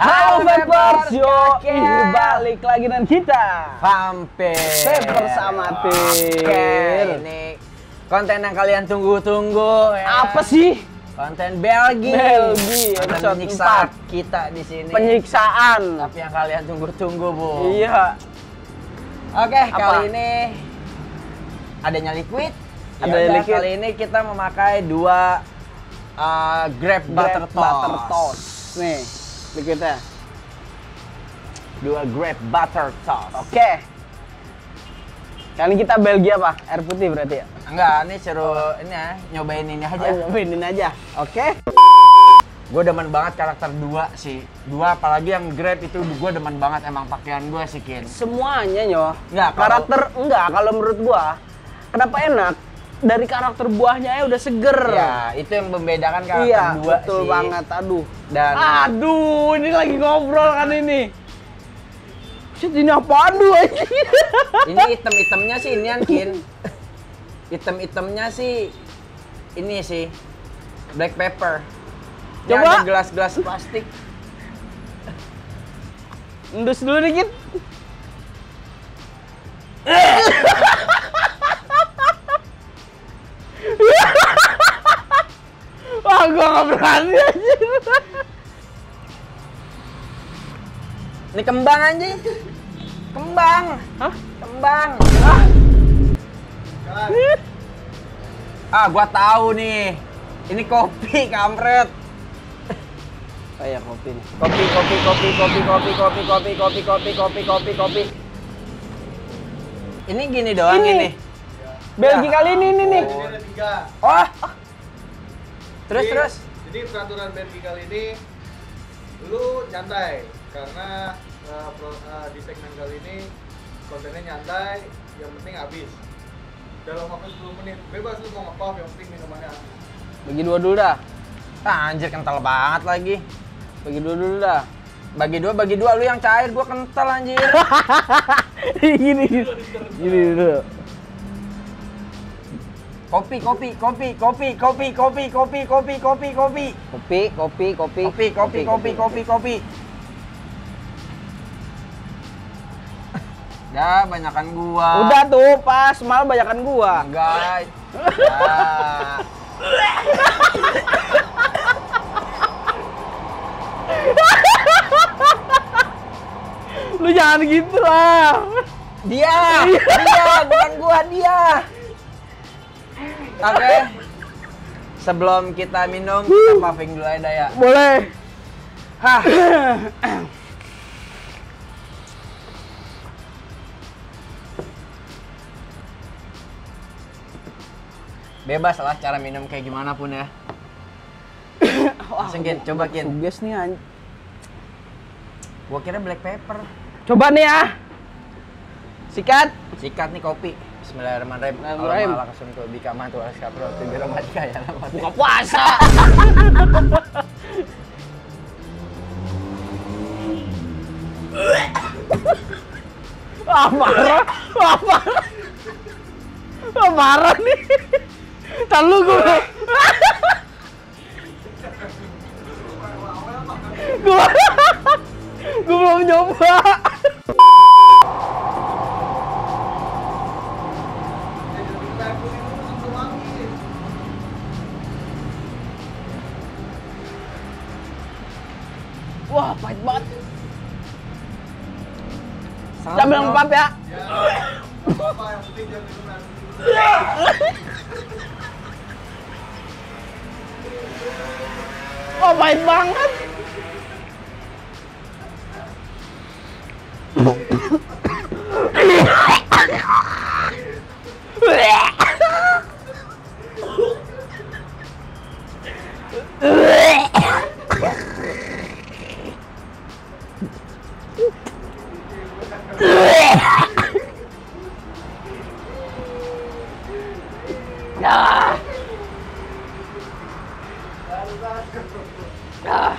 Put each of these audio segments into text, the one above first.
Halo Vapers, yo, balik lagi dengan kita Vampir bersama Tir. Oke, ini konten yang kalian tunggu-tunggu ya. Apa sih? Konten Belgi episode penyiksaan 4. kita di sini. Penyiksaan. Tapi yang kalian tunggu-tunggu, Bu. Iya. Oke, Apa? kali ini adanya liquid. Ada Yaudah, liquid. Kali ini kita memakai dua Grape Butter Toast. Nih, liquidnya. Dua Grape Butter Toast. Oke. Kali ini kita Belgia apa? Air putih berarti ya? Enggak, ini suruh ini ya, nyobain ini aja. Nyobainin aja. Oke. Gue demen banget karakter dua sih. Dua apalagi yang Grape itu gue demen banget emang pakaian gue sih, Kin. Semuanya nyoh. Enggak, Karakter enggak kalau menurut gua. Kenapa enak? Dari karakter buahnya ya udah seger. Ya, itu yang membedakan karakter Iya, dua betul sih. banget. Aduh. Dan Aduh, ini lagi ngobrol kan ini. Shit, ini apaan tuh anjing? ini item-itemnya sih inian, Kin. Item-itemnya sih ini sih black pepper. Ini Coba. ada gelas-gelas plastik. Endus dulu dikit. Wah, gua nggak berani anjir. Ini kembang anjing. Kembang. Hah? Kembang. Ah. Gua tahu nih. Ini kopi, kampret. Oh iya, kopi nih. Kopi. Ini gini doang ini. Belgia kali ini nih. Ini ada 3. Oh. Terus. Jadi peraturan Belgi kali ini lu nyantai karena di segmen kali ini kontennya nyantai, yang penting habis. Dalam waktu 10 menit, bebas lu mau nge-pop, yang penting minumannya habis. Bagi dua dulu dah. Anjir kental banget lagi. Bagi dua dulu dah. Bagi dua, lu yang cair, gua kental anjir. Gini dulu. Kopi. Dah, banyakan gua. Udah tuh, pas malah banyakan gua. Enggak. Ya. Lu jangan gitu lah. Dia, bukan gua, dia. Oke. Sebelum kita minum, kita puffing dulu aja ya. Boleh. Hah. Bebas lah cara minum kayak gimana pun ya. Langsung Kin, coba Kin. Suges nih anjing. Gua kira black pepper. Coba nih ya. Sikat. Sikat nih kopi. Bismillahirrahmanirrahim. Bismillahirrahmanirrahim. Allah langsung tuh bika mantu alas kapro tuh biar mati kaya. Buka puasa. Marah. Marah nih. Tahu gue. Gue belum nyoba. Wah, pahit banget. Sambil ngepap ya. Apa yang penting jangan minuman. Wah, pahit banget. Nah. Ah.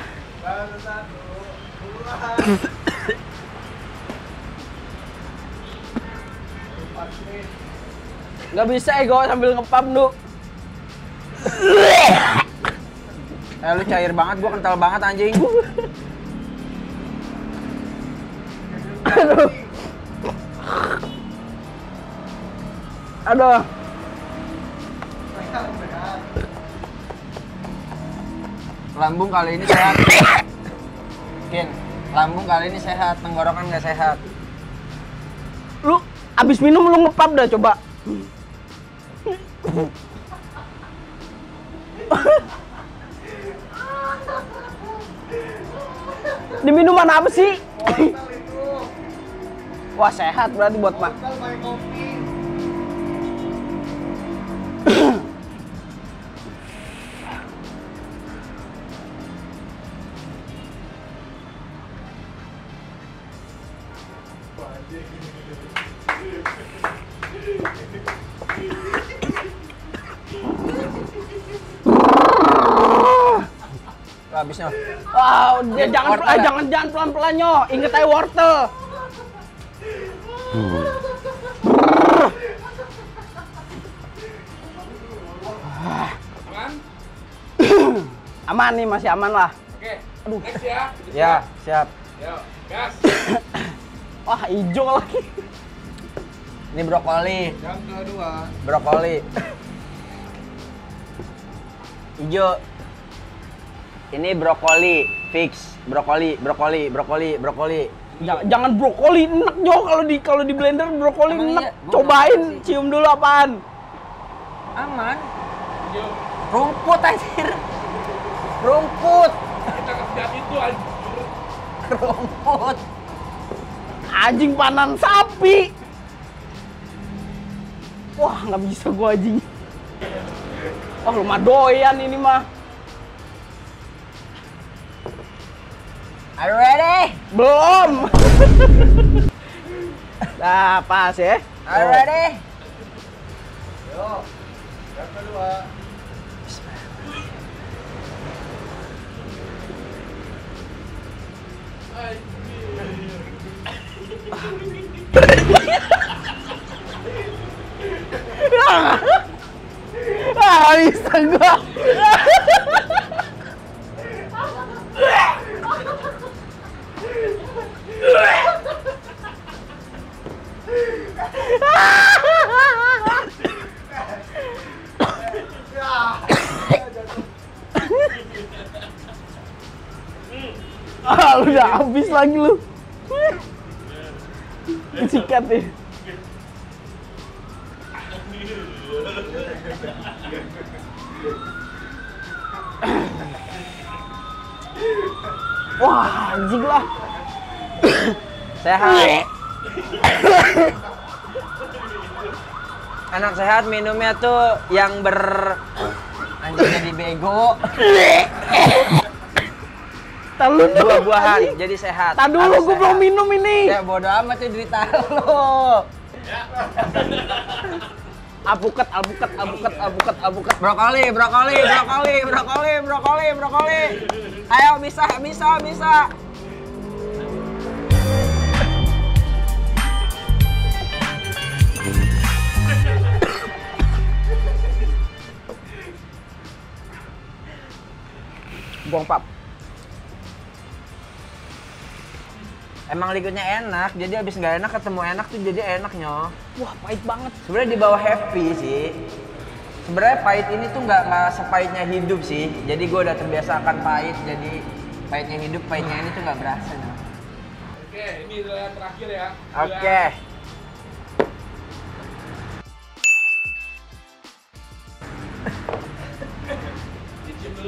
Nggak bisa ego sambil ngepam lu. Lu cair banget, gua kental banget anjing. Aduh. Aduh. Lambung kali ini sehat. Kin, lambung kali ini sehat, tenggorokan nggak sehat. Lu abis minum lu ngepap dah coba. Di minuman apa sih? Wortel itu. Wah sehat berarti buat Pak. Wortel pakai kopi. Tuh, habisnya. Wow, dia jangan Wortel ya? jangan pelan-pelan nyo. Ingat aja wortel. Aman? Aman nih, masih aman lah. Oke. Aduh. Next ya. Ya, siap. Yuk, gas. Wah, hijau lagi. Ini brokoli, Yang kedua. brokoli. Hijau. Ini brokoli, fix. Brokoli, brokoli, brokoli, brokoli. Jangan brokoli enak Jo, kalau di blender brokoli Emang enak. iya? Gua Cobain, nggak tahu sih. cium dulu apaan. Aman. Yuk. Rumput anjir. Rumput. Kita kerjaan itu anjir. Rumput. Anjing panan sapi. Wah, nggak bisa gua anjing. Wah, lu mah doyan ini mah. Are you ready? Belum. Nah, pas ya. Are you ready? Yuk. Yang kedua. Ah, bisa gua. Ah, lu udah habis lagi lu. Sikat nih. Wah, anjing lah. Sehat. Anak sehat minumnya tuh yang anjing jadi bego. Tahu dulu. Buah-buahan jadi sehat. Tadi dulu Harus gua sehat. belum minum ini. Ya bodo amat tuh derita lo. Alpukat, alpukat, alpukat, alpukat, alpukat. Brokoli, brokoli, brokoli, brokoli, brokoli, brokoli. Ayo bisa, bisa, bisa. Buang pap. Emang liquidnya enak, jadi abis nggak enak ketemu enak tuh jadi enaknya. Wah, pahit banget. Sebenarnya di bawah happy sih. Sebenarnya pahit ini tuh nggak sepahitnya hidup sih. Jadi gue udah terbiasa akan pahit, jadi pahitnya hidup, pahitnya ini tuh nggak berasa. Oke, ini adalah terakhir ya. Oke. Dicium dulu.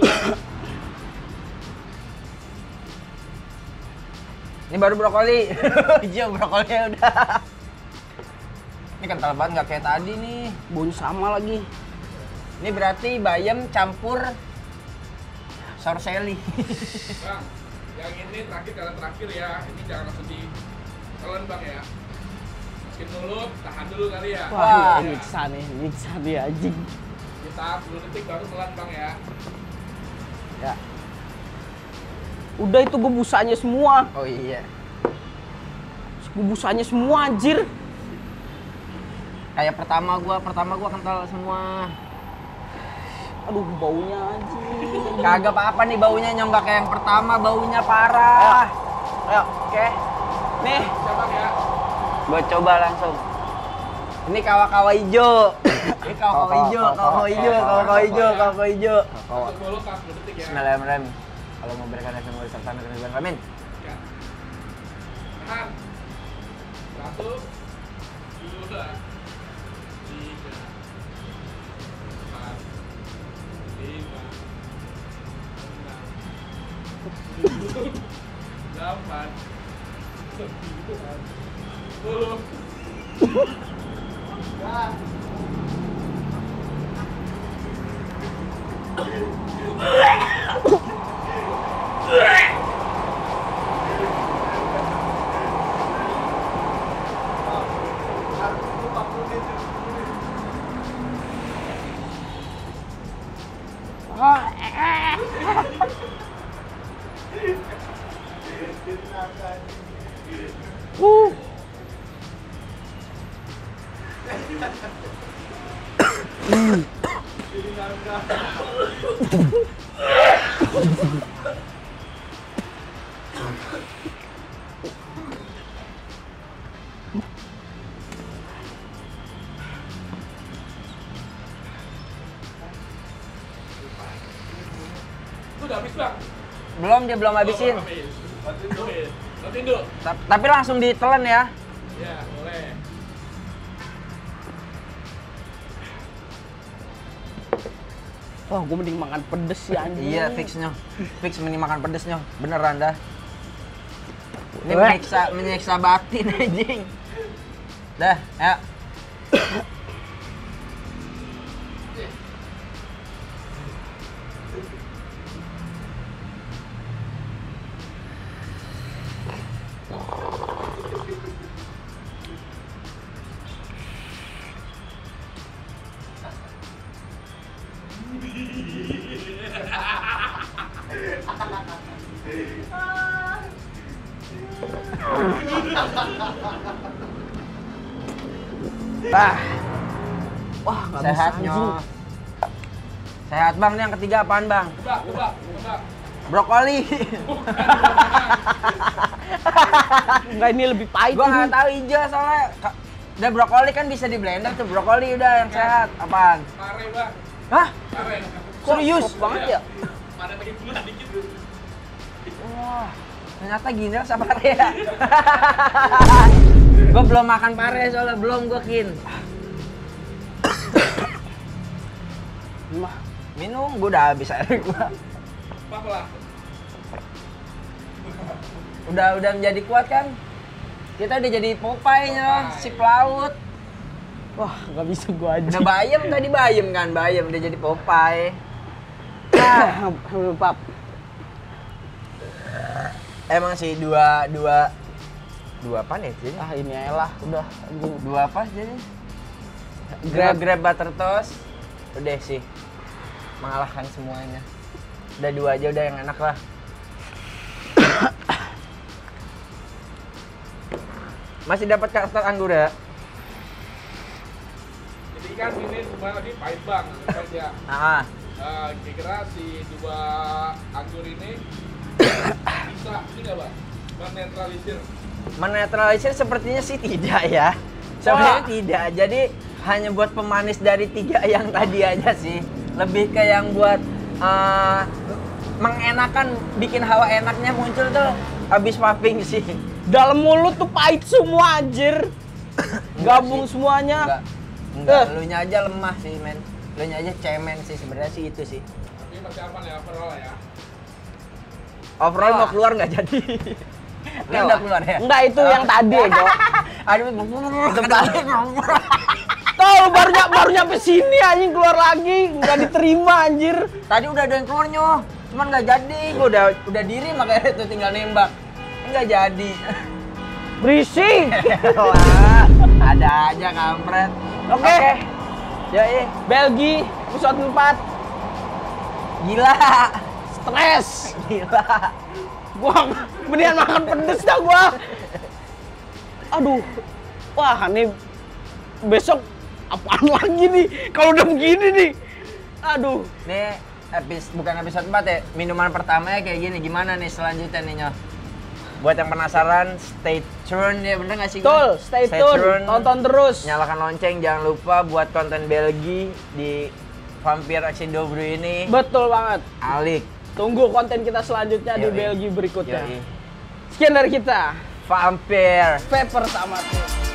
Ini baru brokoli. Hijau brokolinya udah. Ini kental banget nggak kayak tadi nih. Baunya sama lagi. Ini berarti bayam campur sorseli. Bang, yang ini terakhir kalian terakhir ya. Ini jangan langsung ditelan bang ya. Masukin mulut, tahan dulu kali ya. Wah, Wah. nyiksa nih anjing. Kita 10 detik baru telan bang ya. Ya. Udah itu gue busanya semua. Oh iya. Gue busanya semua anjir. Kayak pertama gua kental semua. Aduh, baunya anjing. Kagak apa-apa nih baunya, nyoba kayak yang pertama baunya parah. Ayo. Oke. Nih, Siapa ya? Gue coba langsung. Ini kawa-kawa hijau. Ini kawa-kawa hijau, kawa-kawa hijau, kawa-kawa hijau, kawa-kawa hijau. Masuk dulu 40 detik ya. Bismillahirrahmanirrahim. Kalau mau berikan efek mau disertakan dengan Tuhan. Amin. Ya. Tahan. 1, 2, 3, 4, 5, 6, 7, 8, 9, 10. Ya. Lu udah habis, Bang? Belum, dia belum habisin. Bantuin dulu. Tapi langsung ditelan ya. Ya, boleh. wah gue mending makan pedes sih anjing. Iya, fixnya. Fix mending makan pedesnya. Beneran dah. Ini Weh. menyiksa batin anjing. Dah, ya. Wah nggak bisa Sehatnya. anjing. Sehat Bang, ini yang ketiga apaan Bang? Coba. Brokoli. Enggak, ini lebih pahit. Gua ini. nggak tahu hijau soalnya. Udah brokoli kan bisa di blender tuh. Brokoli udah yang sehat. Apaan? Pare, Bang. Hah? Pare. Serius? Kok banget ya. Pare lagi gula dikit dulu. Wah, ternyata gini sama pare ya. Gua belum makan pare soalnya belum gua kin. Mah, Minum, gua udah habis air gua. Apa lah? Udah menjadi kuat kan? Kita udah jadi Popeye-nya, si pelaut. wah nggak bisa gue aja. Udah bayam tadi bayam kan, bayam udah jadi Popeye. Nah, Pap. emang sih dua apa nih jadi? Ah ini aja lah, udah anjing. Dua apa jadi? Grab butter toast. Udah sih. Mengalahkan semuanya. Udah dua aja udah yang enak lah. Masih dapat kastar anggur ya? Jadi kan ini semua lagi pahit, Bang. Saja. Ah, Kira-kira si dua anggur ini bisa ini nggak, Bang? Menetralisir. menetralisir sepertinya sih tidak ya. Sebenarnya tidak. Jadi hanya buat pemanis dari tiga yang tadi aja sih. Lebih ke yang buat mengenakan, bikin hawa enaknya muncul tuh habis puffing sih. Dalam mulut tuh pahit semua anjir. Gabung semuanya. Enggak, elunya aja lemah sih, men. Elunya aja cemen sih sebenarnya sih itu sih. Tapi masih aman ya, overall ya. Overall mau keluar nggak jadi. Lu udah keluar ya? Enggak, itu yang tadi Ego. Aduh, Tuh baru nyampe sini anjing keluar lagi, nggak diterima anjir. tadi udah ada yang keluarnya, cuman nggak jadi. Gua udah diri makanya itu tinggal nembak. Nggak jadi. Berisik. Wah, ada aja kampret. Oke. Yoi. Belgi episode 4. Gila. Stres. Gila. Gua mendingan makan pedes dah gua. Aduh. Wah, ini besok apaan lagi nih kalau udah begini nih. Aduh. Nih bukan episode 4 ya. Minuman pertamanya kayak gini. Gimana nih selanjutnya nih, Nyo? Buat yang penasaran, stay tune ya, bener nggak sih? Betul, stay tune, tonton terus. Nyalakan lonceng, jangan lupa buat konten Belgi di Vampire Aksi Dobro ini. Betul banget. Alik. Tunggu konten kita selanjutnya di Yoi. Belgi berikutnya. Yoi. Sekian dari kita. Vampire. Paper sama tuh.